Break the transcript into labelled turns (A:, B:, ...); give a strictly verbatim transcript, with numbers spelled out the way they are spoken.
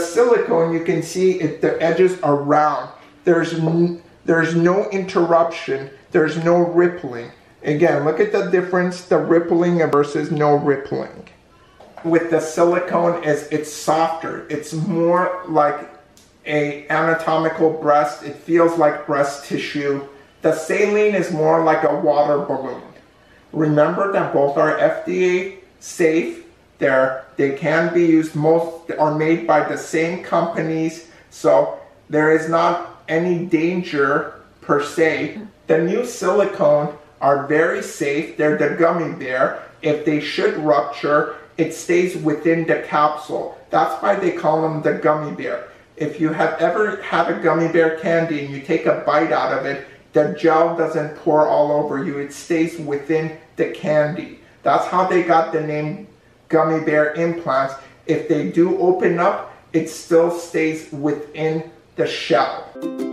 A: Silicone, you can see it, the edges are round. There's, n there's no interruption. There's no rippling. Again, look at the difference, the rippling versus no rippling. With the silicone, is it's softer. It's more like a anatomical breast. It feels like breast tissue. The saline is more like a water balloon. Remember that both are F D A safe. They're, they can be used, most are made by the same companies, so there is not any danger per se. The new silicone are very safe. They're the gummy bear. If they should rupture, it stays within the capsule. That's why they call them the gummy bear. If you have ever had a gummy bear candy and you take a bite out of it, the gel doesn't pour all over you. It stays within the candy. That's how they got the name gummy bear implants. If they do open up, it still stays within the shell.